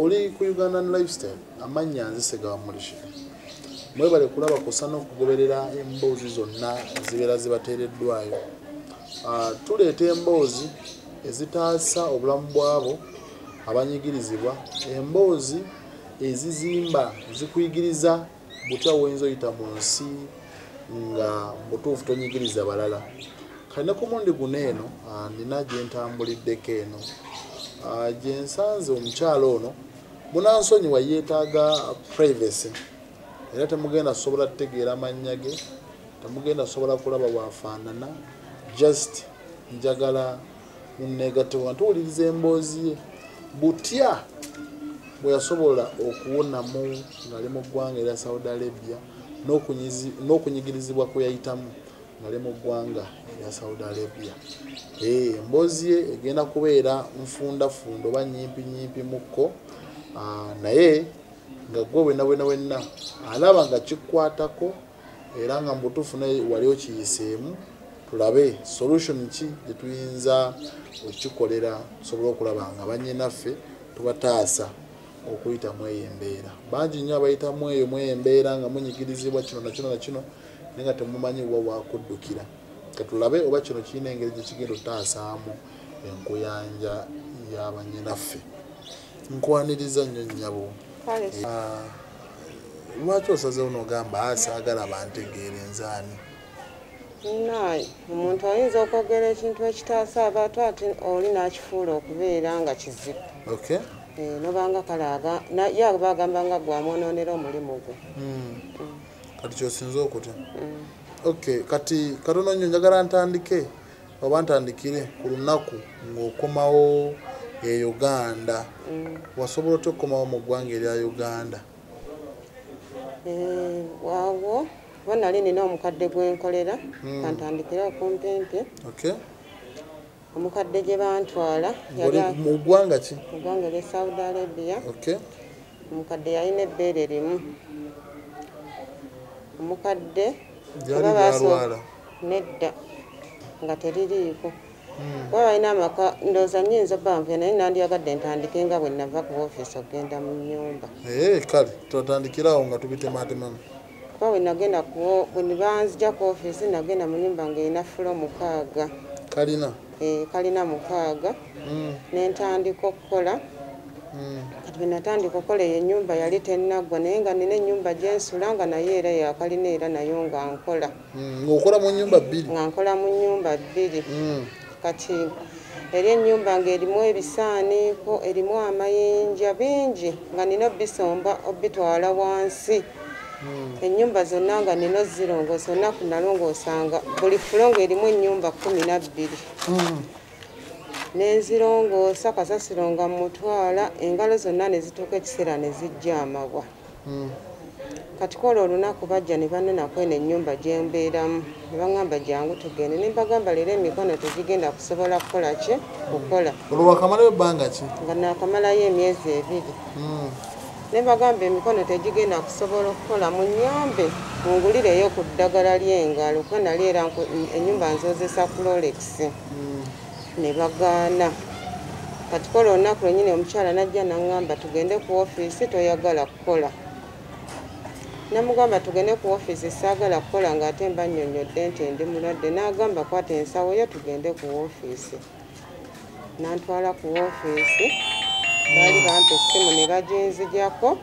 oli ku Ugandan Lifestyle amanya nzisega mulishe mwebale kulaba kusana okugoberera emboozi zonna zibeera zibateereddwayo tuleeta emboozi ezitaasa obulamu bwabo abanyigirizibwa emboozi ezizimba zikuyigiriza butya woyinza oyita mu nsi nga mutuufu tonyigiriza balala kalina ku mundi guno eno nina gye ntambuliddeko eno gye nsanze omukyalo ono munansonyiwa yeetaaga privacy era temugenda sobola kutegeera amannya ge temugenda sobola kulaba bwafaanana just njagala munneegatteko nga tuwuliriza emboozi ye butya bwe yasobola okuwonamu ng'ali mu ggwanga erya Saudi Arabia n'okunyigirizibwa kwe yayitamu ng'ali mu ggwanga erya Saudi Arabia. Emboozi ye egenda kubeera nfundafunda oba nnyimpi mukko naye nga gwe wenna alaba nga kikwatako era nga mubutuufu naye wali okiyiseemu tulabe solution ki gye tuyinza okukikolera tusobole okulaba nga bannyinaffe tubataasa okuyita mu eyo embeera. Bangi nnyo abayitamu eyo mu eyo embeera nga munyigirizibwa kino na kino naye nga temumanyi wa wakuddukira. Katulabe oba kino kirina engeri gye kigenda otaasaamu enkuyanja y'abannyinaffe. Nkwaniriza nnyo nnyabo. Lwaki osazeewo n'ogamba saagala bantegeere nzaani? Naye omuntu ayinza okwogera ekintu ekitaasa abantu ate oli n'akifuula okubeera nga kizibu. Okay. Nobanga kalaga ye bagamba nga gwamwonoonera omulimu gwe. Kati kyosinza okutya. Okay, kati katono nnyo njagala ntandike oba ntandikire ku lunaku ng'okomawo e Uganda. Wasobola otya okukomawo mu ggwanga erya Uganda? Waawo bo nali nina omukadde gwenkolera kantandikira okumpimpi. Okay. Omukadde gye bantwala mu ggwanga ki? Mu ggwanga erya Saudi Arabia. Okay. Omukadde yalina ebbeere limu. Omukadde gyali gyalwala nedda nga teririiko. Kuba balina amaka ndowooza nnyinza obbanvuye naye nandyagadde ntandike nga bwe nava ku ofiisi okgenda mu nnyumba. Kale tutandikirawo nga tubitematemamu. Kuba bwe banzija ku ofiisi nagenda mu nnyumba ng'erina fulo 6. Kalina? Kalina 6. Ne ntandika okukola. Kati bwe natandika okukola eyo ennyumba yali tennaggwa naye nga nina ennyumba gye nsula nga naye era yakalina era nayo nga nkola. Ng'okola mu nnyumba 2? Nga nkola mu nnyumba 2. Kati eri ennyumba ng'erimu ebisaaniiko erimu amayinja bingi nga nina obisomba obitwala wansi. Ennyumba zonna nga nina ozirongoosa olunaku nalongoosanga buli fulo ng'erimu ennyumba 12. Nenzirongoosa kasasiro nga mutwala engalo zonna ne zituuka ekiseera ne zijja amabwa. Kati kola olunaku bajja ne banenako eno ennyumba gye mbeeramu ne baŋŋamba jangu tugende ne mbagamba leero emikono tegigenda kusobola kukola ki kukola. Olwo wakamalayo ebbanga ki? Nga naakamalayo emyezi 2. Ne mbagamba emikono tegigenda kusobola okukola munnyambe mungulireyo ku ddagala ly'engalo kuba nali era ennyumba nzozesa Clorox. Ne bagaana. Kati kola olunaku lwennyini omukyala najja naŋŋamba tugende ku ofiisi toyagala kukola. Namugamba tugende ku ofiisi saagala kukola ng'ate mba nnyonnyodde nti ndi mulwadde. N'agamba kwata ensawo yo tugende ku ofiisi. Nantwala ku ofiisi baali bampa essimu ne baginzijako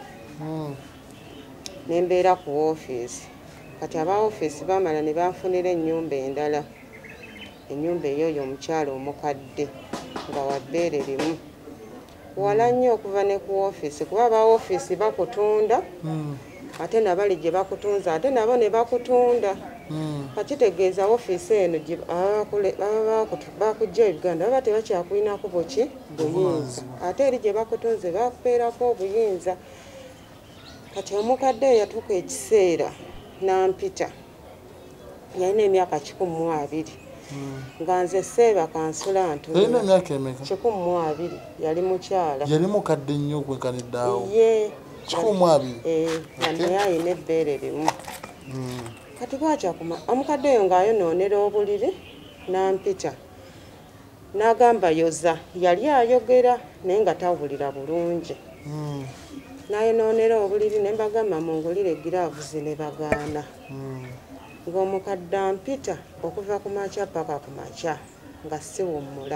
ne mbeera ku ofiisi. Kati aba ofiisi baamala ne banfunira ennyumba endala. Ennyumba eyo omukyala omukadde nga wa bbeere limu. Wala nnyo okuva ne ku ofiisi kuba aba ofiisi bakutunda ate nabali gye bakutunza ate nabo ne bakutunda. Kakitegeeza ofiisi eno bakujja Uganda baba tebakyakulinako buki buyinza ate eri gye bakutunze bakupeerako obuyinza. Kati omukadde oyo yatuuka ekiseera nampita yalina emyaka 12 nga nze seeba kansula ntu. Yalina emyaka emeka? 12 yali mukyala. Yali mukadde nnyo okwekaniddeawo. Ye 12? naye ayina ebbeere limu. Kati bwakyakuma omukadde oyo ng'ayonoonera obuliri nampita n'agamba yoza. Yali ayogera naye nga tawulira bulungi. nayonoonera obuliri ne mbagamba mungulire giraavuzi ne bagaana ng'omukadde ampita okuva ku makya paka ku makya nga siwummula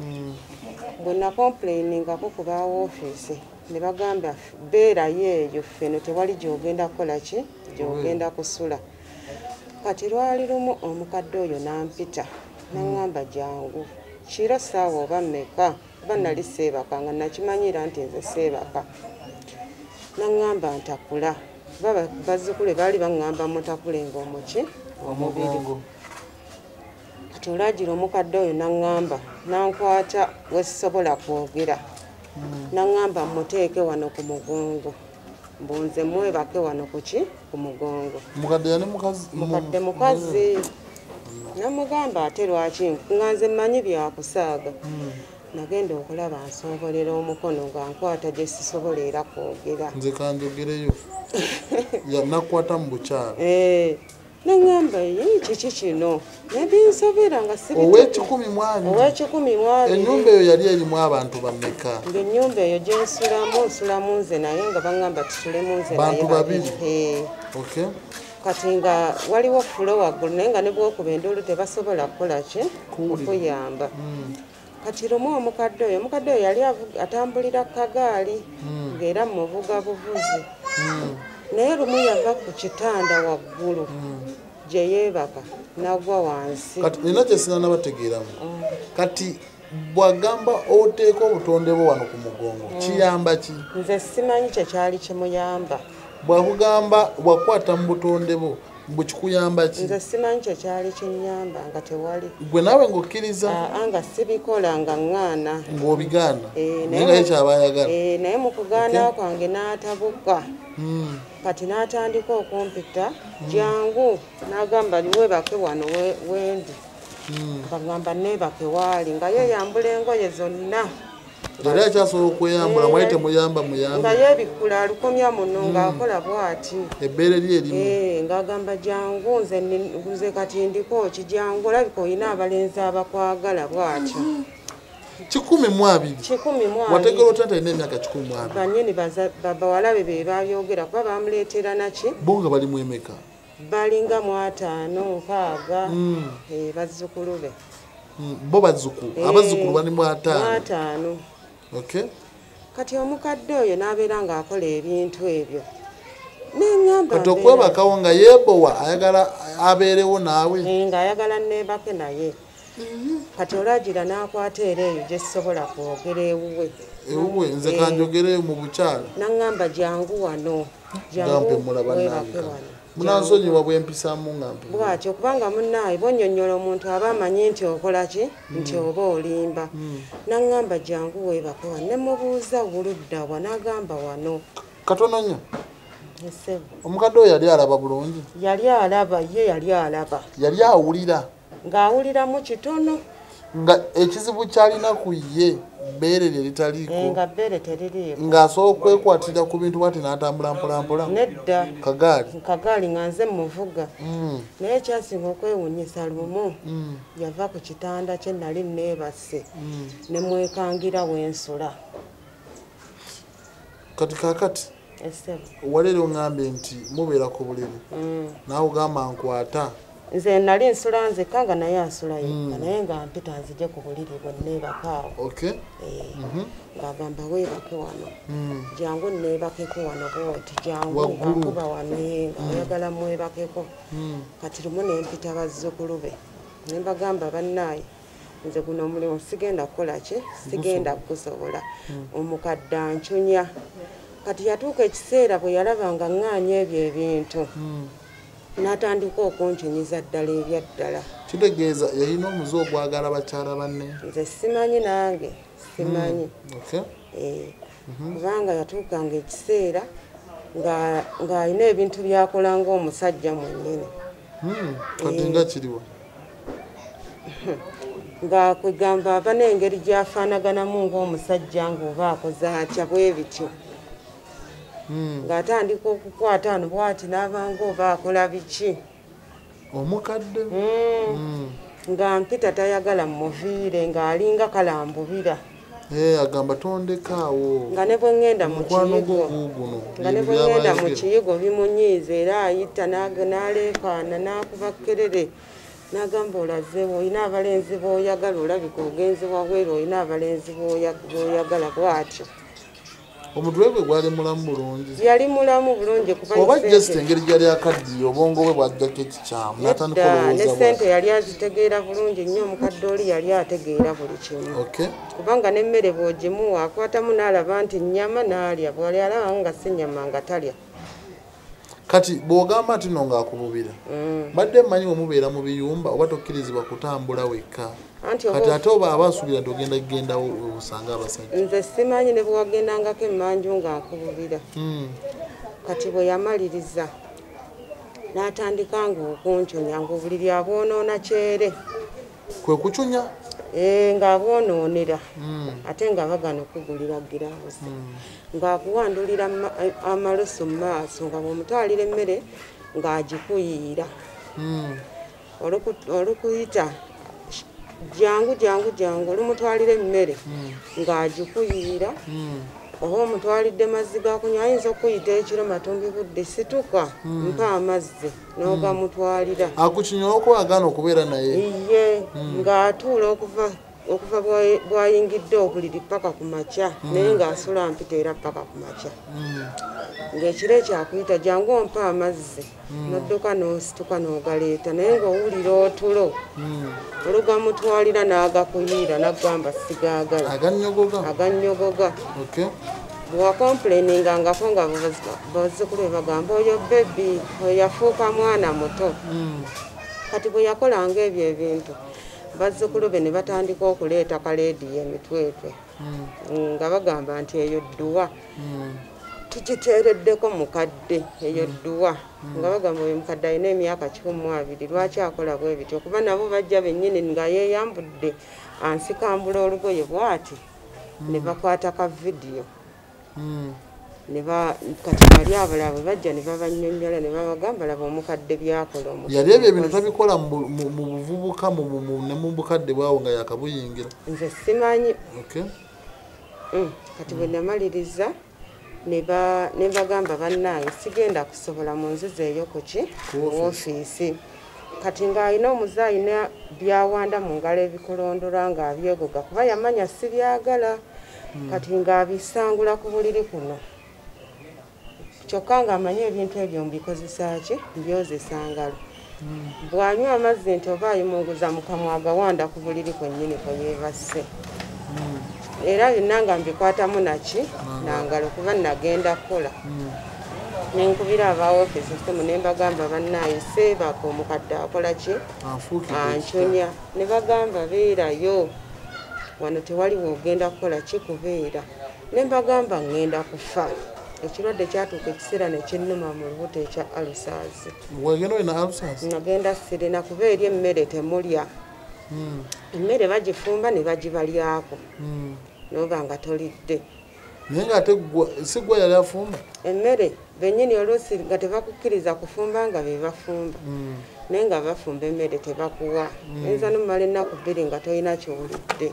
bwe nakomplainingako ku ba woofiisi ne bagamba beerayo eyo ffeno tewali gy'ogenda kukola ki gy'ogenda kusula kati lwali lumu omukadde oyo nampita naŋŋamba jangu kiro ssaawa oba mmeka kuba nali seebaka nga nakimanyira nti nze seebaka naŋŋamba ntakula kuba bazzukule baali baŋŋamba mutakule ng'omuki omubiri kati olwagira omukadde oyo naŋŋamba nankwata wesisobola kwogera naŋŋamba muteeke wano ku mugongo mbunze mwebake wano kuki ku mugongo mukadde mukazi namugamba ate lwaki nga nze mmanyi byakusaaga nagenda okulaba nsobolera omukono nga nkwata gye sisobola era kwogera nze kanjogereyo nakwata mu bukyalo naŋŋamba kiki kino nebinsobera nga ow'ekikumi mwami ennyumba eyo yali erimu abantu bameka ng'ennyumba eyo gyensulamu nsulamu nze naye nga baŋŋamba tusulemu nze bantu babiri kati nga waliwo fulo waggulu naye nga ne bwokuba enduulu tebasobola kukola ki okuyamba kati lumu omukadde oyo yali atambulira ku kagaali ng'era muvuga buvuzi naye lumu yava ku kitanda waggulu gye yeebaka nagwa wansi kati nina kyesinana bategeeramu kati bwagamba oteeka obutonde bwo wano ku mugongo kiyamba ki nze simanyi kyekyali kimuyamba bwakugamba bwakwata mu butonde bwo bukikuyamba ki nze simanyi kyekyali kinyamba nga tewali gwe naawe ng'okkiriza nga sibikola nga ŋŋaana ng'obigaana naye nga ye kyaba ayagala naye mu kugaana kwange n'atabuka kati n'atandika okumpita jangu n'agamba webake wano wendi bagamba neebake waali nga yeeyambula engoye zonna yali akyasobola okweyambula mwali temuyamba muyambi nga yeebikula alukomya muno ng'akola bw'ati ebbeere lye erimu ng'agamba jangu nze kati ndiko ki jangu olabika olina abalenzi abakwagala bw'atyo 120 wategera otya nti alina emyaka 120 bannyini bawalabe be babyogera kuba bamuleetera naki bo nga balimu emeka balinga mu 5 6 bazzukulu be bo bazzukulu abazzukulu bali mu 5 kati omukadde oyo n'abeera ng'akola ebintu ebyo neŋŋamba kati okwebakawo nga yeebowa ayagala abeerewo naawe ng'ayagala neebake naye kati olagira n'akwata era eyo gye sisobola kwogera ewuwe nze kanjogere mu bukyalo naŋŋamba jangu wano gampe mulaba nange munansonyiwa bwempisaamu ngampe bwatyo kubanga munnaawe bwonnyonnyola omuntu aba amanyi nti okola ki nti oba olimba naŋŋamba jangu weebake wano ne mubuuza buludda wa n'agamba wano katono nnyo omukadde oyo yali alaba bulungi yali alaba yali awulira ng'awuliramu kitono nga ekizibu kyalina ku ye bbeere lye litaliiko nga bbeere teririiko ng'asobola okwekwatira ku bintu bwati n'atambula mpolampola nedda kagaali nga nze muvuga naye ekyasinga okwewuunyisa lumu yava ku kitanda kye nali neebase ne mwekangira wensula kati kakati waleero ŋŋambe nti mubeera ku buliri naawe ogamba nkwata nze nali nsula nzekka nga naye asula yekka naye nga mpita nzije ku buliri bwe neebakaawo ng'agamba weebake wano jangu neebakeko wano bwoti jangu ng'akuba wano ng'ayagala mwebakeko kati lumu nempita bazzukulu be ne mbagamba bannaaye nze guno omulimu sigenda kukola ki sigenda kugusobola omukadde ancunya kati yatuuka ekiseera bwe yalaba nga ŋŋaanya ebyo ebintu n'atandika okunkinyiza ddala ebyaddala kitegeeza yalina omuze ogwagala bakyala banne nze simanyi nange simanyi kubanga yatuukanga ekiseera ng'alina ebintu byakola ng'omusajja mwennyini kati nga kiriwa nga kwegamba aba n'engeri gy'afaanaganamu ng'omusajja ng'oba akoze atya bwe bityo ng'atandika okukwata ano bwati n'abanga oba akola biki omukadde nga mpita tayagala mmuviire ng'alinga kalambubira agamba tondekaawo nga ne bwe ŋŋenda mu mukwano kiyigo gwo guno nga ne bwe ŋŋenda mu kiyigo bimunyiiza era ayita n'aleekaana n'akuba kkerere n'agamba olazeewo olina abalenzi b'oyagala olabika ogenzi wabweru olina abalenzi b'oyagala bw'atyo omutwe gwe gwali mulamu bulungi yali mulamu bulungi oba just engeri gyali akaddiye obwongo bwe bwajjako ekikyamu n'atandika ne ssente yali azitegeera bulungi nnyo omukadde oli yali ategeera buli kimu kubanga n'emmere bw'ogimuwa akwatamu n'alaba nti nnyama n'alya bw'ali alaba nga si nnyama nga talya kati bw'ogamba nti nno ng'akububira badde mmanyi bwe mubeera mu biyumba oba tokkirizibwa kutambula wekka kati ate oba abasuubira nti ogenda kugendawo osanga abasajja nze simanyi ne bwe wagendangako emmanju nga nkububira kati bwe yamaliriza n'atandika nga okuncunya ng'obuliri abwonoona kyere kwe kucunya ng'abwonoonera ate nga bagana okugulira giraavuzi ng'akuwandulira amaloso mu maaso nga bw'omutwalira emmere ng'agikuyiira olukuyita jangu olumutwalira emmere ng'agikuyiira oba omutwalidde mazzi gakunywa ayinza okuyita ekiro matumbi budde situka mpa amazzi n'ogamutwalira akukinyola okwagana okubeera naye iye ng'atuula okuva bwayingidde obuliri paka ku makya naye ng'asula mpita era paka ku makya ng'ekiro ekyakuyita jangu ompa amazzi n'odduka n'osituka n'ogaleeta naye ng'owulira otulo olugamutwalira n'agakuyiira n'agamba sigaagala agannyogoga bwewakompuleningangako nga bazzukulu be bagamba oyo bebi oyo yafuuka mwana muto kati bwe yakolanga ebyo ebintu bazzukulu be ne batandika okuleeta kaleediyo emitwetwe nga bagamba nti eyo dduwa tugiteereddeko mukadde eyo dduwa nga bagamba oyo mukadde alina emyaka 12 lwaki akola bwe bityo kuba nabo bajja bennyini nga yeeyambudde ansikambula olugoye bw'ati ne bakwata ka vidiyo kati bali abalala bwe bajja ne babannyonnyola ne babagamba laba omukadde byakola yali ebyo ebintu tabikola mu buvubuka ne mu bukadde bwawo nga yakabuyingira nze simanyi kati bwe namaliriza ne bagamba bannaaye sigenda kusobola mu nziza eyo kuki woofiisi kati ng'alina omuzaayina byawanda mu ngalo ebikolondola ng'abyegoga kuba yamanya sibyagala kati ng'abisangula ku buliri kuno kyokka ng'amanyi ebintu ebyo mbikozesa ki mbyozesa ngalo bw'anywa amazzi nti oba ayimunguza mu kamwa agawanda ku buliri kwennyini kwe yeebasse era byonna nga mbikwatamu naki nangalo kuba nagenda kukola nenkubira aba office simu ne mbagamba bannaaye seebaka omukadde akola ki ancunya ne bagamba beerayo wano tewali wogenda kukola ki kubeera ne mbagamba ŋŋenda kufa ekirwadde kyatuuka ekiseera ne kinnuma mu lubuto ekya alusaazi nagenda sirina kuba eri emmere temulya emmere bagifumba ne bagibalyako noba nga tolidde naye ng'ate si gwe yali afumba emmere bennyini oluusi nga tebakukkiriza kufumba nga be bafumba naye nga bafumba emmere tebakuwa oyinza nomumala ennaku 2 nga tolina kyowulidde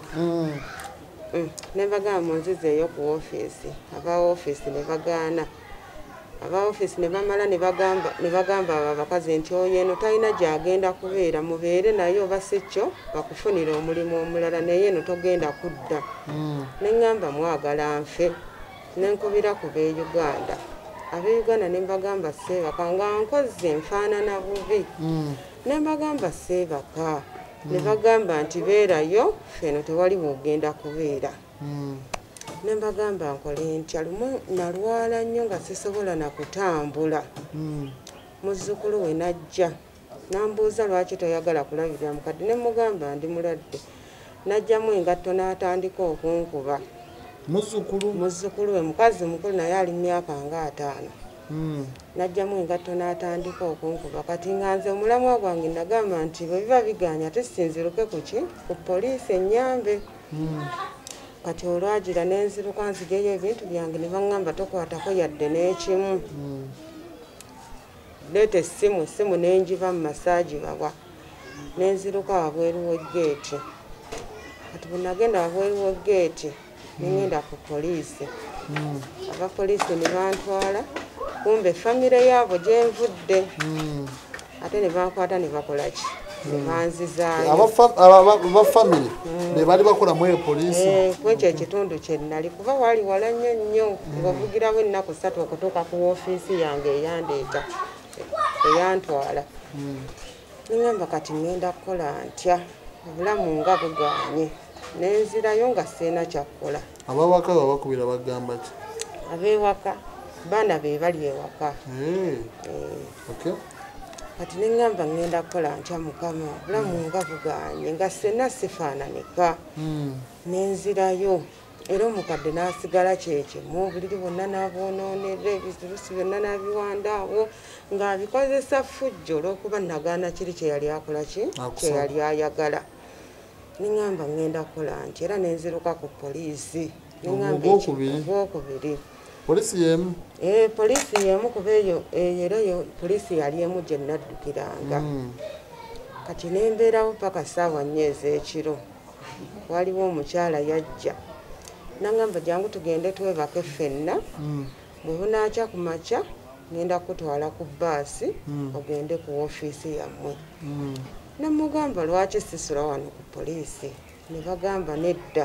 ne bagamba mu nziza eyo ku woofiisi aba woofiisi ne bagaana aba woofiisi ne bamala ne bagamba abo abakazi nti oyo eno talina gy'agenda kubeera mubeere naye oba si kyo bakufunira omulimu omulala naye eno togenda kudda ne ŋŋamba mwagala nfe ne nkubira ku b'Uganda ab'Uganda ne mbagamba seebaka nga nkoze nfaanana bubi ne mbagamba seebaka ne bagamba nti beerayo feno tewali wogenda kubeera ne mbagamba nkole ntya lumu nalwala nnyo nga sisobola na kutambula muzzukulu we najja nambuuza lwaki toyagala kulabirira mukadde ne mugamba ndi muladde najjamu engatto n'atandika okunkuba muzzukulu we mukazi mukulu naye ali myaka nga 5 najjamu engatto n'atandika okunkuba kati nga nze omulamwa gwange nagamba nti bwe biba biganya ate sinziruke kuki ku poliisi ennyambe kati olwagira nenziruka nzigeyo ebintu byange ne baŋŋamba tokwatako yadde n'ekimu leeta essimu nenjiba mu masaaji bawa nenziruka wabweru w'eggeeti kati bwe nagenda wabweru w'eggeeti nengenda ku poliisi abapoliisi ne bantwala kumbe famire yaabo gyenvudde ate ne bankwata ne bakolaki ne banzizaayo abafamire be bali bakola mu poliisi kwekyo ekitundu kye nnali kuba waali wala nnyo ng'ovugirawo ennaku 3 okutuuka ku woofiisi yange eyandeeta eyantwala nengamba kati ngenda kukola ntya obulamu nga buganye nenzirayo nga sirina kyakukola abawaka babakubira bagamba ki ab'ewaka baana be bali ewaka kati nengamba ngenda kukola ntya mukama obulamu nga buganye nga sirina sifaananika nenzirayo era omukadde n'asigala kyekimu obuliri bwonna n'abwonoonera ebizibusi byonna n'abiwandaawo ng'abikozesa fujjo olw'okuba nagaana kiri kye yali akola kye yali ayagala nengamba ngenda kukola nti era nenziruka ku poliisi ogwokubiri poliisi yemu poliisi yemu kuba eyo era yo poliisi yali emu gye naddukiranga kati nembeerawo paka ssaawa 4 ez'ekiro waliwo omukyala yajja nangamba jangu tugende twebake ffenna bwe bunaakya ku makya ngenda kutwala ku bbaasi ogende ku woofiisi yammwe namugamba lwaki sisula wano ku poliisi ne bagamba nedda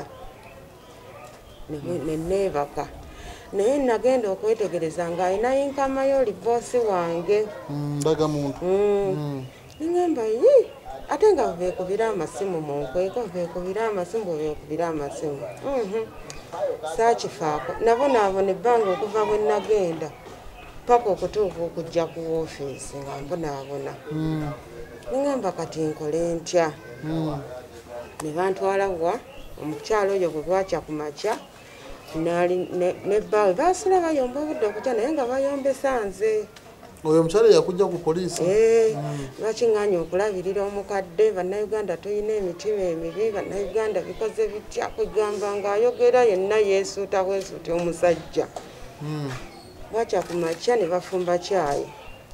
neneebaka naye nagenda okwetegereza ng'alina yinkama y'oli boosi wange ndagamuntu nengamba ate nga beekubira amasimu mu nkweko beekubira amasimu beekubira amasimu saakifaako nabonaabona ebbanga okuva bwe nagenda paka okutuuka okujja ku woofiisi nga mbonaabona nengamba kati nkole ntya ne bantwala wa omukyalo oyo bwe bwakya ku makya nebbaawe baasula bayomba obudde okutya naye nga bayombesa nze oyo omukyala yakujja ku poliisi bakiŋŋanya okulabirira omukadde bannayuganda tulina emitima emibi bannayuganda bikoze bitya kwegamba ng'ayogera yenna yeesuuta bwesuuti omusajja bwakya ku makya ne bafumba kyayi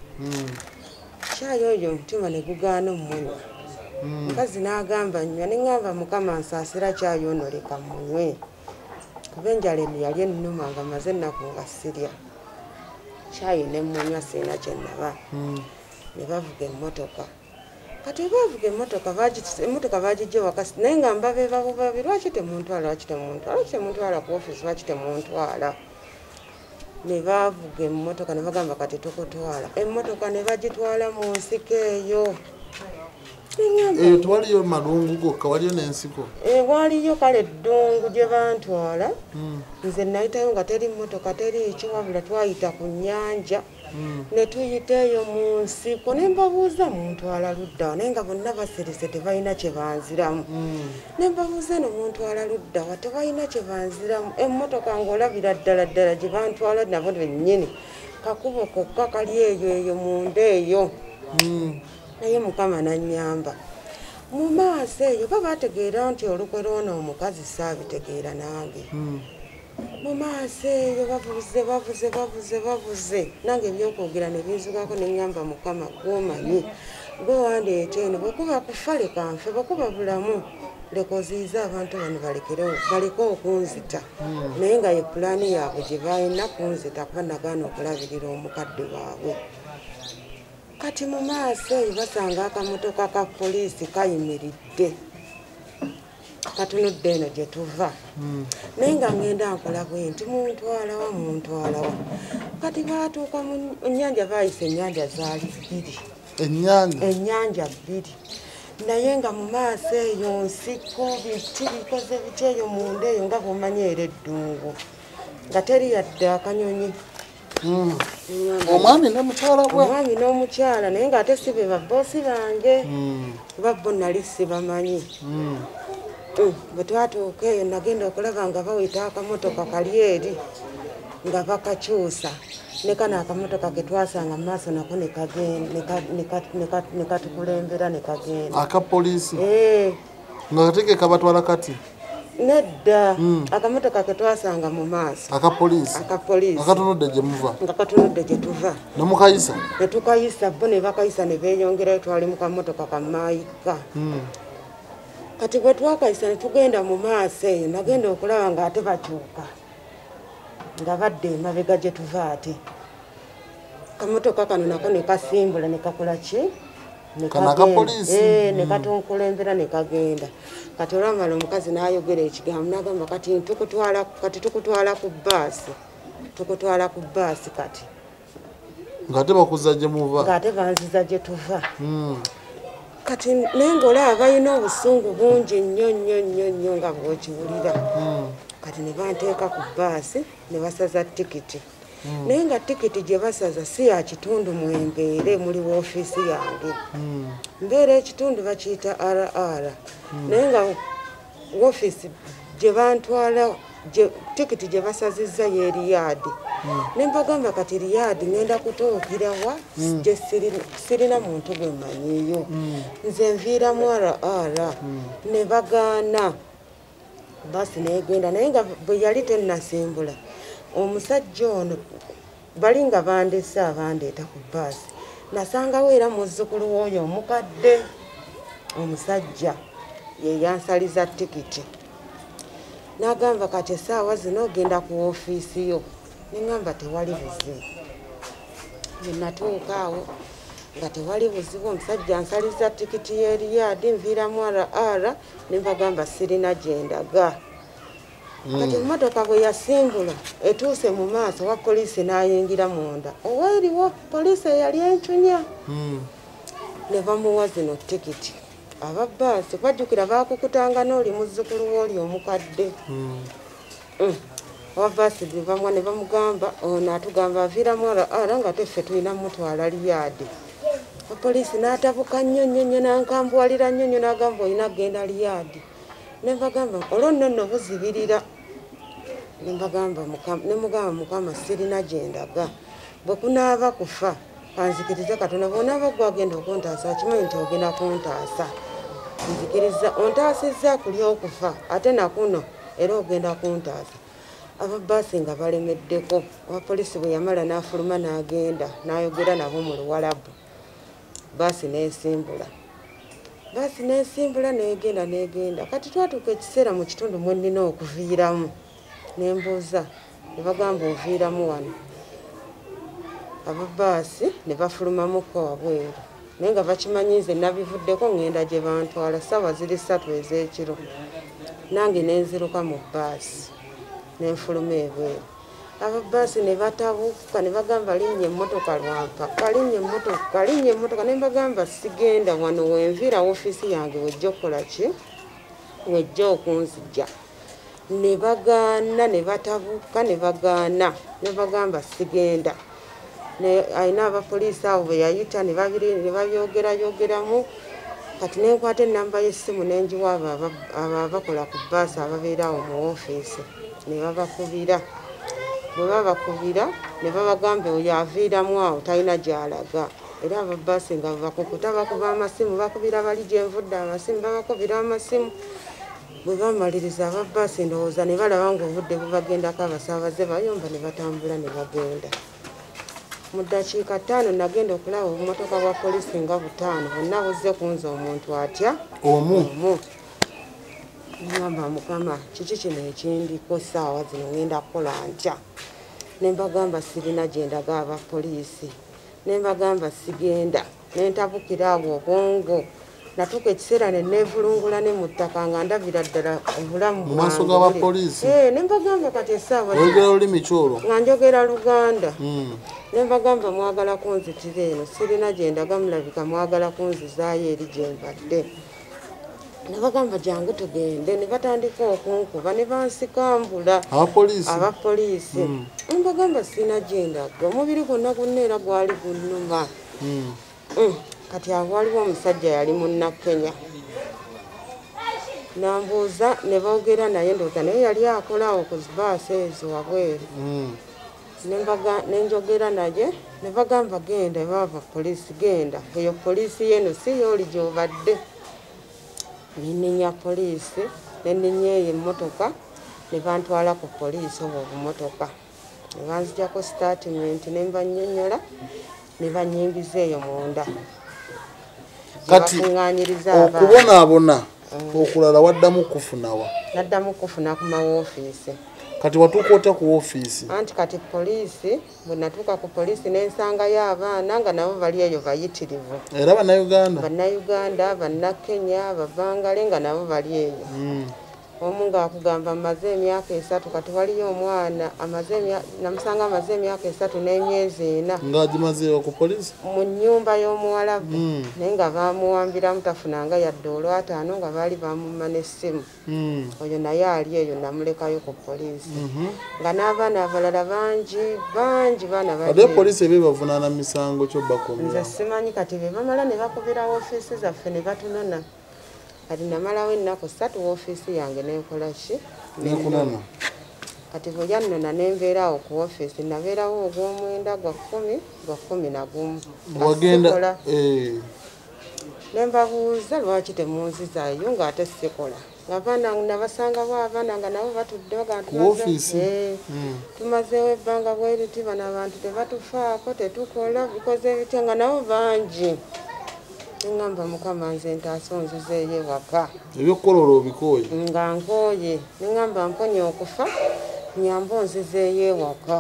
kyayi oyo omutima ne gugaana omunywa mukazi n'agamba nnywa neŋŋamba mukama nsaasira kyayi ono leka munywe kuba enjala eno yali ennuma nga maze ennaku nga sirya kyayi ne munywa sirina kye nnaba ne bavuga emmotoka kati bavuga emmotoka bagijja wakasi naye nga mbabe babubabi lwaki temuntwala ku ofiisi lwaki temuntwala ne bavuga emmotoka ne bagamba kati tukutwala emmotoka ne bagitwala mu nsiko eyo twaliyo malungu gokka waliyo n'ensiko waliyo kale eddungu gye bantwala nze nayitayo nga teri mmotoka teri ekiwabula twayita ku nnyanja ne tuyita eyo mu nsiko ne mbabuuza muntwala luddawa naye nga bonna basirise tebalina kye banziramu ne mbabuuza eno muntwala luddawa tebalina kye banziramu emmotoka ng'olabira ddala ddala gye bantwala nabo bennyini kakubo kokka kali eyo munda eyo naye mukama nannyamba mu maaso eyo babategeera nti olukwe lwona omukazi saabitegeera nange mu maaso eyo bavuze nange ebyokwogera ne binzugako neŋŋamba mukama gwomanyi gwe wandeeta eno bwekuba kufa leka nfe bwekuba bulamu leka oziyize abantu bano baleke okunzita naye nga ye pulaani yaabwe gye balina kunzita kuba nagaana okulabirira omukadde waabwe kati mu maaso eyo basanga akamotoka ka poliisi kayimiridde katunudde eno gye tuva naye nga ngenda nkola bwe nti muntwalawa kati baatuuka mu nnyanja bayise ennyanja zaali 2 ennyanja 2 naye nga mu maaso eyo nsiko biti bikoze biti eyo munda eyo nga bwomanyi era eddungu nga teri yadde akanyonyi omwami n'omukyala bwe omwami n'omukyala naye ng'ate si be babboosi bange kuba bo nali sibamanyi bwe twatuuka eyo nagenda okulaba nga bawita akamotoka kali eri nga bakakyusa ne kano akamotoka ke twasanga mu maaso nako ne katukulembera ne kagenda akapoliisi nga kateke kabatwala kati nedda akamotoka ke twasanga mu maaso akapoliisi akatunudde gye muva nga katunudde gye tuva nemukayisa ne tukayisa bo ne bakayisa ne beeyongerayo twali mu kamotoka kamaayika kati bwe twakayisa ne tugenda mu maaso eyo nagenda okulaba ng'ate bakyuka nga badde emabega gye tuva ate kamotoka kano nako ne kasimbula ne kakola ki ne katonkulembera ne kagenda kati olwamala omukazi n'ayogera ekigambo n'agamba kati tukutwala ku bbaasi kati ng'ate bakuza gye muva ng'ate banziza gye tuva kati naye ng'olaba balina obusungu bungi nnyo nga bw'okiwulira kati ne banteeka ku bbaasi ne basaza tikiti naye nga tikiti gye basaza si ya kitundu mwembeere muli woofiisi yange mbeera ekitundu bakiyita RR naye nga woofiisi gye bantwala tikiti gye basazizza ye Riyadi ne mbagamba kati Riyadi ngenda kutuukira wa gye sirina muntu gwe mmanyiyo nze nviiramu RR ne bagaana basi negenda naye nga bwe yali tennasimbula omusajja ono bali nga bandese abandeeta ku bbaasi nasangawo era muzzukulu w'oyo omukadde omusajja ye yansaliza tikiti n'agamba kati essaawa zino ogenda ku woofiisi yo neŋŋamba tewali buzibu bwe natuuka awo nga tewali buzibu omusajja ansaliza tikiti ye Riyadi nviiramu RR ne mbagamba sirina gye ndaga kati emmotoka bwe yasimbula etuuse mu maaso wa poliisi n'ayingira munda oweeriwo poliisi eyali encunya ne bamuwa zino tikiti aba bbaasi bajjukira baakukutanga n'oli muzzukulu w'oli omukadde owa bbaasi gye bamuwa ne bamugamba ono atugamba aviiramu RR nga teffe tulina mutwala Riyadi poliisi n'atabuka nnyo n'ankambuwalira nnyo n'agamba olina genda Riyadi ne mbagamba olwonno buzibirira ne mugamba mukama sirina gye ndaga bwe kunaaba kufa kanzikiriza Katonda bw'onaaba gwagenda okuntaasa kimanyi nti ogenda kuntaasa nzikiriza ontaasizza kuli okufa ate nakuno era ogenda kuntaasa aba bbaasi nga balemeddeko owa poliisi bwe yamala n'afuluma n'agenda n'ayogera nabo mu Luwalabu bbaasi n'esimbula negenda kati twatuuka ekiseera mu kitundu mwe nnina okuviiramu ne mbuuza ne bagamba oviiramu wano aba bbaasi ne bafulumamuko wabweru naye nga bakimanyi nze nabivuddeko ngenda gye bantwala ssaawa ziri 3 ez'ekiro nange nenziruka mu bbaasi nenfuluma ebweru aba bbaasi ne batabuuka ne bagamba linnya emmotoka lwampaka linnya emmotoka ne mbagamba sigenda wano wenviira woofiisi yange wejja okukola ki wejja okunzija ne bagaana ne batabuuka ne bagaana ne bagamba sigenda ayina abapoliisi abo bwe yayita ne babyogeramu kati nenkwata ennamba y'essimu nenjiwa abo abakola ku bbaasi ababeera awo mu woofiisi ne babakubira bwe babakubira ne babagamba oyo aviiramu awo talina gy'alaga era aba bbaasi nga bakukuta bakuba amasimu bakubira bali gye nvudde amasimu babakubira amasimu bwe bamaliriza aba bbaasi ndowooza ne balaba ng'obudde bubagendako abasaabaze bayomba ne batambula ne bagenda mu ddakiika 5 nagenda okulaba obumotoka bwa poliisi nga 5 bonna buzze kunza omuntu atya omu ngamba mukama kiki kino ekindiko ssaawa zino ngenda kukola ntya ne mbagamba sirina gye ndaga aba poliisi ne mbagamba sigenda ne ntabukira awo obwongo natuuka ekiseera ne neevulungula ne mu ttaka nga ndabira ddala obulamu mu maaso g'abapoliisi ne mbagamba kati essaawa oyogera lulimi kyolwo nga njogera Luganda ne mbagamba mwagala kunzitira eno sirina gye ndaga mulabika mwagala kunzizaayo eri gye mbadde ne bagamba jangu tugende ne batandika okunkuba ne bansikambula abapoliisi ne mbagamba sirina gye ndaga omubiri gwonna gunneera gwali gunnuma kati awo waliwo omusajja yali munnakenya nambuuza ne boogera naye ndowooza naye yali akolaawo ku zibaasi ezo wabweru nenjogera naye ne bagamba genda bava poliisi genda eyo poliisi yeno si yooli gy'obadde neninya poliisi neninya eyo emmotoka ne bantwala ku poliisi obwo obumotoka ne banzijako statement ne mbannyonnyola ne banyingiza eyo munda kati okubonaabona okulala waddamu kufunawa naddamu kufuna ku mawoofiisi kati watuuka otya ku woofiisi anti kati poliisi bwe natuuka ku poliisi n'ensangayo abaana nga nabo bali eyo bayitirivu era bannayuganda bannakenya babangale nga nabo bali eyo omu ng'akugamba amaze emyaka 3 kati waliyo omwana namusanga amaze emyaka 3 n'emyezi 4 ng'agimazeewo ku poliisi mu nnyumba y'omuwalabu naye nga baamuwambiramu tafunanga yadde olwataano nga baali bamumma n'essimu oyo naye ali eyo namulekayo ku poliisi nga n'abaana abalala bangi baana ate poliisi ebe bavunaana misango kyo bakomya nze simanyi kati be bamala ne bakubira woofiisi zaffe ne batunona kati namalawo ennaku 3 woofiisi yange n'enkola ki nekunona kati bwe yannona n'embeerawo ku woofiisi nabeerawo ogw'omwenda gwa 11 wagenda ne mbabuuza lwaki temunzizaayo ng'ate sikola abaana nabasangawo abaana nga nabo batudde tumazeewo ebbanga bweriti bano abantu tebatufaako tetukola bikoze bitya nga nabo bangi neŋŋamba mukama nze ntaasa onzizeeyo ewaka ebyokukola obikooye nga nkooye neŋŋamba mponya okufa nyamba onzizeeyo ewaka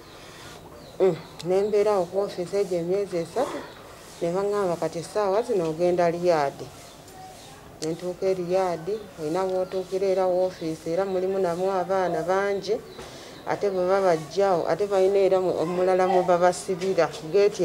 nembeerawo ku woofiisi egyo emyezi 3 ne baŋŋamba kati essaawa zino ogenda liyaadi nentuuka eriyaadi olina bw'otuukira era woofiisi era mulimu namwe abaana bangi ate bwe babajjawo ate balina era omulala mwe babasibira geeti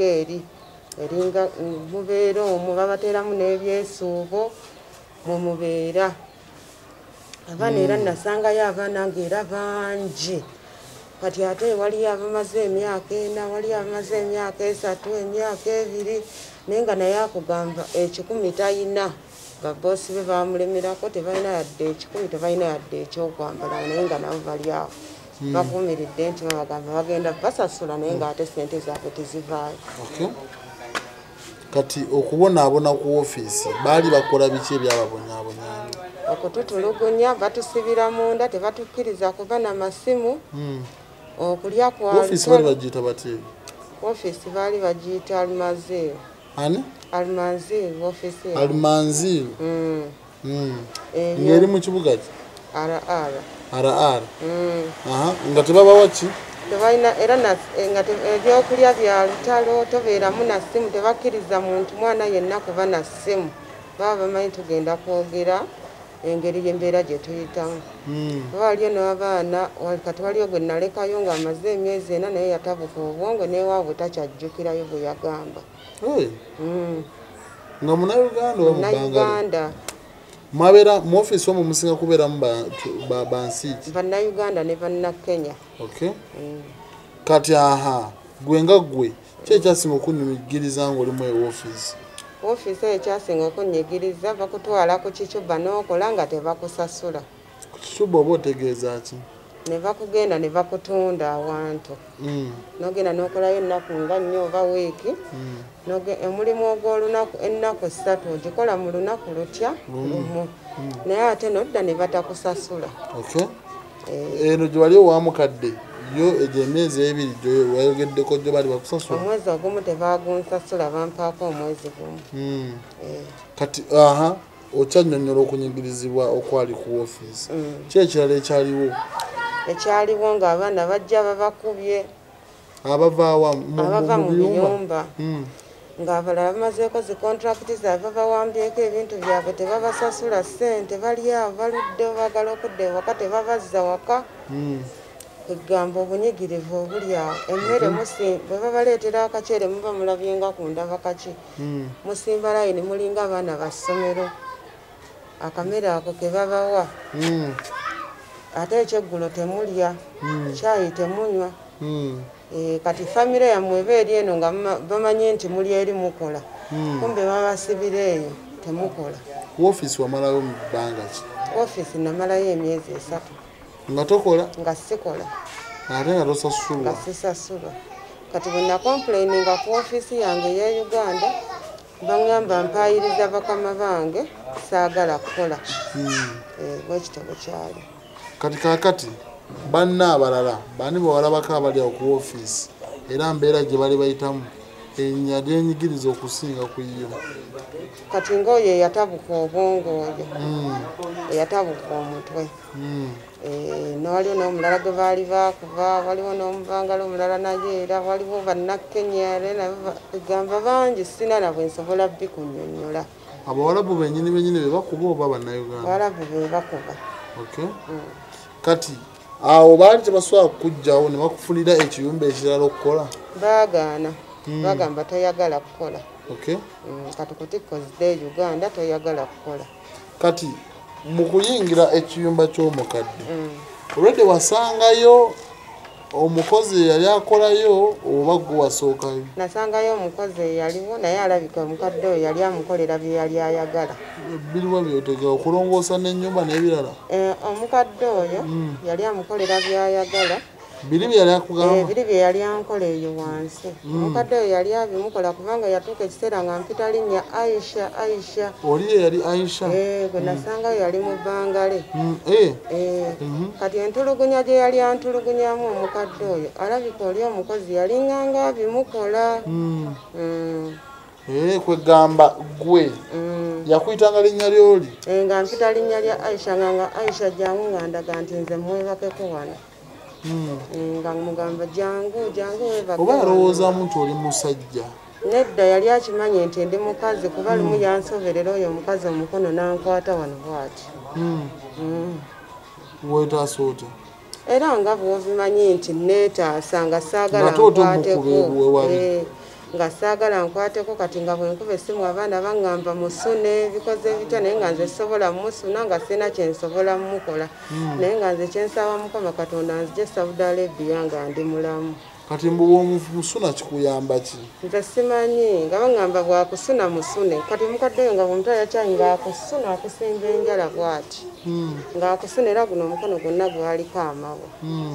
eringa mubeera omwo babateeramu n'ebyesuubo mwe mubeera abaana era nasangayo abaana ng'era bangi kati ate waliyo abamaze emyaka 4 waliyo abamaze emyaka 3 emyaka 2 naye nga naye akugamba 10 talina baboosi be bamulemerako tebalina yadde 10 tebalina yadde ekyokwambala naye nga nabo bali awo bakuumiridde nti babagamba bagenda basasula naye ng'ate sente zaabwe tezivaayo kati okubonaabona ku woofiisi baali bakola biki ebyababonyaabonyanga okututulugunya batusibira munda tebatukkiriza kuba n'amasimu okulya woofiisi baali bagiyita batya woofiisi baali bagiyita almanzir ani almanzir woofiisi almanzir ng'eri mu kibuga ki rr nga tebabawa ki tebalina era nga ebyokulya bya lutalo tobeeramu na ssimu tebakkiriza muntu mwana yenna kuba na ssimu baba bamanyi tugenda kwogera engeri y'embeera gye tuyitamu waliyo n'abaana kati waliyo gwe nalekayo ng'amaze emyezi 4 naye yatabuka obwongo n'ewaabwe takyajjukirayo bwe yagamba nga munauganda oba munauganda mwabeera mu ofiisi omwo musinga kubeeramu bansi ki bannayuganda ne bannakenya kati gwe nga gwe ki ekyasinga okunyumigiriza ng'olimu ewoofiisi woofiisi eyo ekyasinga okunyigiriza bakutwala ku kicuba n'okola nga tebakusasula ku kicuba oba otegeeza ki ne bakugenda ne bakutunda awantu nogenda n'okolayo ennaku nga 4 oba wiiki omulimu ogw'olunaku ennaku 3 ogikola mu lunaku lutya lumu naye ate nodda ne batakusasula eno gye wali owamukadde yo egyo emyezi 2 gyowayogeddeko gyo baali bakusasula omwezi ogumu tebagunsasula bampaako omwezi gumu kati okyannyonnyola okunyigirizibwa okwali ku woofiisi ki ekirala ekyaliwo ng'abaana bajja babakubye abava mu biyumba ng'abalala bamazeeko zi kontrakiti zaabwe bawambyeko ebintu byabwe tebabasasula ssente bali awo baludde bagala okudda ewaka tebabazza waka egamba obunyigirivu obuli awo emmere bwe babaleetera akaceere muba mulabyenga ku ndaba kaki musimba layini mulinga abaana ba ssomero akamere ako ke babawa ate ekyeggulo temulya kyayi temunywa kati famire yammwe eba eri eno nga bamanye nti muli eri mukola kumbe babasibira eyo temukola woofiisi wamalayo mu bbanga ki woofiisi namalayo emyezi 3 nga tokola nga sikola ate nga tosasulwa nga sisasulwa kati bwe nakomplaininga ku woofiisi yange eya uganda baŋŋamba mpayiriza bakama bange saagala kukola bwekityo bukyali kati kaakati banna abalala bani bwe walabako abali awo ku woofiisi era mbeera gye bali bayitamu enya lyenyigiriza okusinga ku yo kati ng'oyo eyatabuka obwongo oyo eyatabuka omutwe waliwo n'omulala gwe baali bakuba waliwo n'omuvangala omulala naye era waliwo bannakenya egamba bangi sina nabwe nsobola bikunnyonnyola abawalabu bennyini be bakuba oba bannayuganda abawalabu be bakuba kati awo baali tebasobola kukugjawo ne bakufunira ekiyumba ekirala okukola baagaana bagamba toyagala kukola kati kutikozde Uganda toyagala kukola kati mu kuyingira ekiyumba ky'omukadde olwedde wasangayo omukozi yali akolayo oba gwe wasookayo nasangayo omukozi eyaliwo naye alabika omukadde oyo yali amukolera bye yali ayagala biriwa byotegera okulongoosa n'ennyumba n'ebirala omukadde oyo yali amukolera byayagala biri bye yali akugamba biri bye yali ankola eyo wansi omukadde oyo yali abimukola kubanga yatuuka ekiseera nga mpita linnya Aisha oli ye yali Aisha gwe nasangayo yali mu bbangale kati entulugunya gye yali antulugunyamu omukadde oyo alabika oli omukozi yalinganga abimukola kwegamba gwe yakuyitanga linnya ly'oli nga mpita linnya lya Aisha nga Aisha jangu nga ndaga nti nze mwebakeko wano nga mugamba jangu webake oba yalowoozaamu nti oli musajja nedda yali akimanye nti ndi mukazi kuba lumu yansoberera oyo omukazi omukono n'ankwata wano bw'ati weetaasa otya era nga bw'obimanyi nti neetaasa nga saagala nkwateko nga saagala nkwateko kati nga bwenkuba essimu abaana baŋŋamba musune bikoze bitya naye nga nze sobola musuna nga sirina kyensobola mumukola naye nga nze kyensaba Mukama Katonda nzije Saudi Arabia nga ndi mulamu kati mbuba omusuna kikuyamba ki nze simanyi nga baŋŋamba bwakusuna musune kati omukadde oyo nga bwomutala yakyanyi ngaakusuna akusimba enjala bw'ati ng'akusuna era guno omukono gwonna gwaliko amawa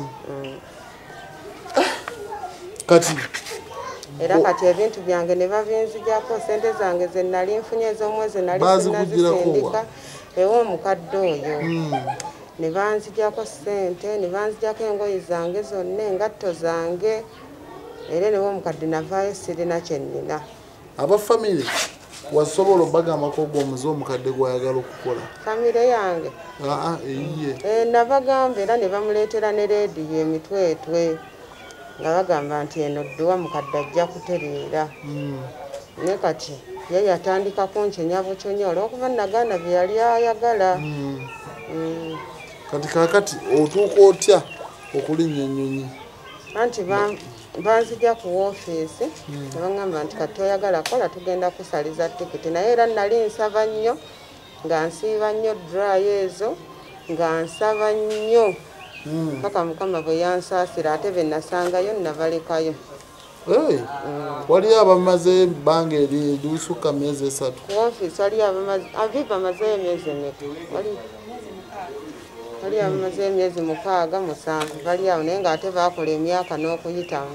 kati era kati ebintu byange ne babinzijako sente zange ze nali nfunye ez'omwezi nali sinazisindika ew'omukadde oyo ne banzijako sente ne banzijako engoye zange zonna engatto zange era new'omukadde navaayo sirina kyennina abafamire wasobola obagambako ogw'omuze omukadde gwayagala okukola famire yange eyiye nabagamba era ne bamuleetera ne leediyo emitwetwe nga bagamba nti eno dduwa mukadde ajja kutereera ne kati ye yatandika kunkyenya bukyonyi olw'okuba nagaana bye yali ayagala kati kaakati otuuka otya okulinnya ennyonyi anti banzija ku woofiisi ne baŋŋamba nti kati toyagala kola tugenda kusaliza tikiti naye era nali nsaba nnyo nga nsiiba nnyo drayo ezo nga nsaba nnyo paka Mukama bwe yansaasira ate be nasangayo nabalekayo waliyo abamaze ebbanga erisukka myezi 3 ku woofiisi waliyo abiba amazeyo emyezi emeka waliyo abamazeyo emyezi 6 7 bali awo naye ng'ate baakola emyaka n'okuyitamu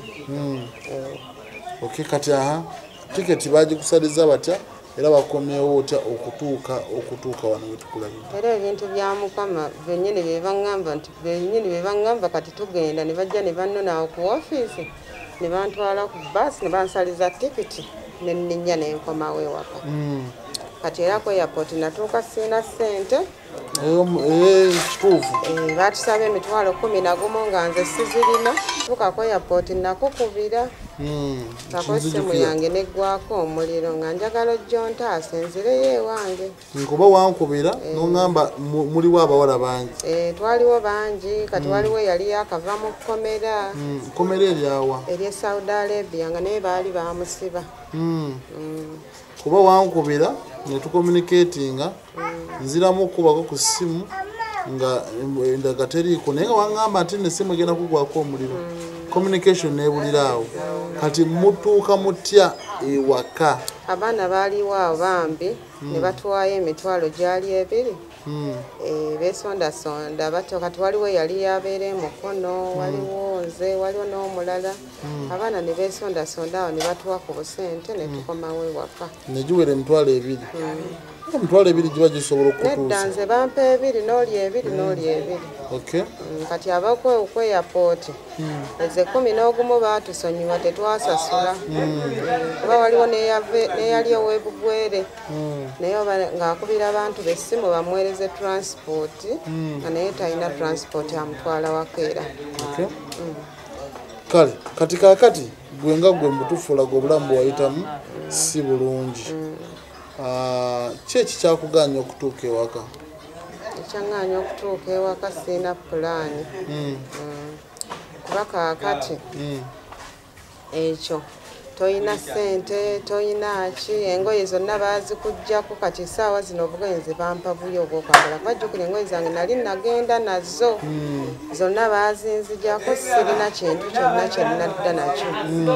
kati tiketi bagikusaliza batya era bakomyewo otya okutuuka wano wetukulabira era ebintu bya Mukama bennyini be baŋŋamba kati tugenda ne bajja ne bannonaawo ku woofiisi ne bantwala ku baasi ne bansaliza tikiti ne nninnya n'enkomawo ewaka kati era ku airport natuuka sirina ssente kituufu baatusaba emitwalo 11 nga nze sizirina tuuka ku airport nakukubira essimu yange neggwako omuliro nga njagala ojja ontaasa enzireyo ewange nkuba wankubira noŋŋamba muliwo abawala bangi twaliwo bangi kati waliwo yali yakava mu kkomera kkomera eryawa ery'e Saudi Arabia nga naye baali bamusiba kuba wankubira netucommunicatinga nziramu okubako ku ssimu nga endaga teriiko naye nga waŋŋamba nti nessimu egenda kugwako omuliro communication nebuliraawo kati mutuuka mutya ewaka abaana baaliwo awo bambi ne batuwaayo emitwalo gyali 2 besondasonda bato kati waliwo yali yabeera mukono waliwo nze waliwo n'omulala abaana ne besondasonda awo ne batuwa ku busente ne tukomawo ewaka negiwera emitwalo 2 emitwalo 2 giba gisobola okutuusa nedda nze bampa 2 n'oli 2 n'oli 2 kati abakwe airport eze 11 baatusonyiwa tetwasasula kuba waliwo neyali ow'ebugwere naye ng'akubira abantu bessimu bamuweereze transport nga naye talina transport amutwala wakeera kale kati kaakati gwe nga gwe mutuufu olaga obulamu bwewayitamu si bulungi ki ekikyakugaanya okutuuka ewaka ekyaŋŋaanya okutuuka ewaka siina pulaani kuba kaakati ekyo toyina ssente toyina ki engoye zonna baazikugjaku kati essaawa zino obugenzi bampa buyo obwokwambala bajjukira engoye zange nali nagenda nazo zonna baazinzijako sirina kintu kyonna kyenadda nakyo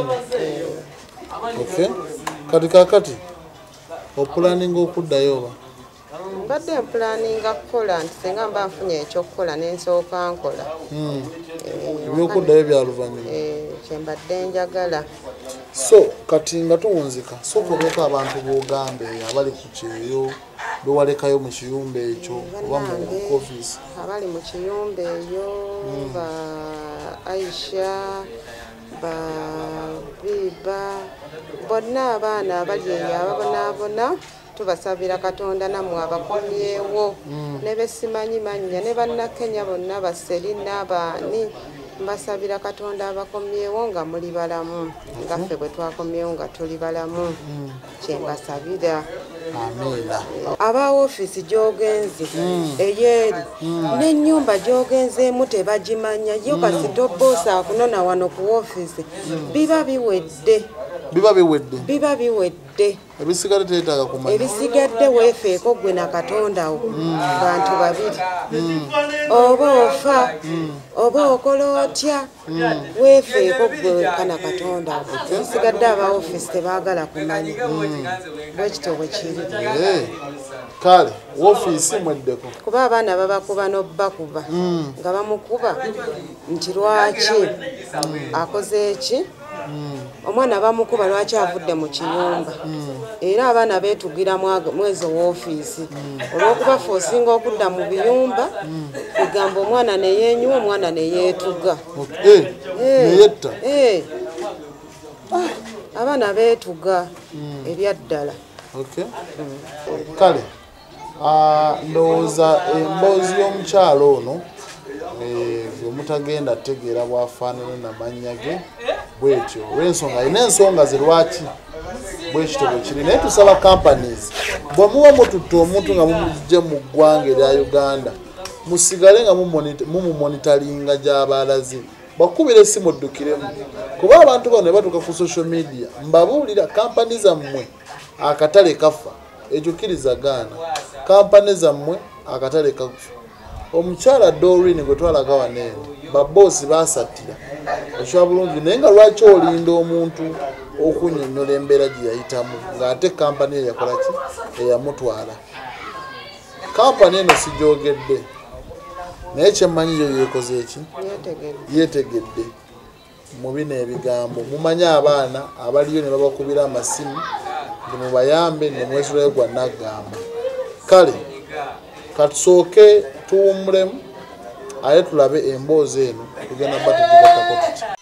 kati kaakati opulaninga okuddayo oba mbadde mpulaninga kukola nti singa mba nfunye ekyokukola nensooka nkola ebyokuddayo byaluvannyuma kyembadde njagala so kati nga tuwunzika sooka obeeko abantu b'ogambe abali ku kyeyo bewalekayo mu kiyumba ekyo oba mu ofiisi abali mu kiyumba eyo ba Aisha ba Biba bonna abaana abali eyo ababonaabona tubasabira Katonda nammwe abakomyewo ne besimanyi mannya ne bannakenya bonna baserina baani mbasabira Katonda abakomyewo nga muli balamu nga ffe bwe twakomyewo nga tuli balamu kyembasabira aba ofiisi gy'ogenze eyeeri n'ennyumba gy'ogenzeemu tebagimanya yo kasito boosi akunona wano ku ofiisi biba biwedde ebisigadde teetaaga kumanya ebisigadde weefeeko gwe na Katonda wo bantu babiri oba ofa oba okola otya weefeeko gwe wekka na Katonda wo ebisigadde aba ofiisi tebaagala kumanya bwekito bwe kiri kale ofiisi mweddeko kuba abaana babakuba n'obbakuba nga bamukuba nti lwaki akoze eki omwana bamukuba lwaki avudde mu kiyumba era abaana beetugira mwezi w'ofiisi olw'okuba ffe osinga okudda mu biyumba kugamba omwana ne yeenyiwa omwana ne yeetuga neyetta abaana beetuga ebyaddala kale ndowooza emboozi y'omukyalo ono omutagenda tegeera bwafaanana namannya ge bwetyo olw'ensonga alina ensonga ze lwaki bwekito bwe kiri naye tusaba companies bwe muba mututte omuntu nga mumugye mu ggwanga erya Uganda musigale nga mumumonitalinga gy'abaalaze bakubira essimu oddukiremu kuba abantu bano ne batuuka ku social media mbabuulira kampani zammwe akatale kafa ekyukiriza gaana kampani zammwe akatale kafa omukyala Doreen gwe twalaga waneeno baboosi baasatira ekya bulungi naye nga lwaki olinda omuntu okunnyonnyola embeera gye yayitamu ng'ate kampani eyakola ki eyamutwala kampani eno sigyogedde naye kyemmanyi yo yeekoze eki yeetegedde mu bino ebigambo mumanye abaana abaliyo ne babakubira amasimu ndi mubayambe ne mwesulayo gwa naggamba kale katusooke tuwummulemu ate tulabe emboozi eno tugenda batugibakako tuti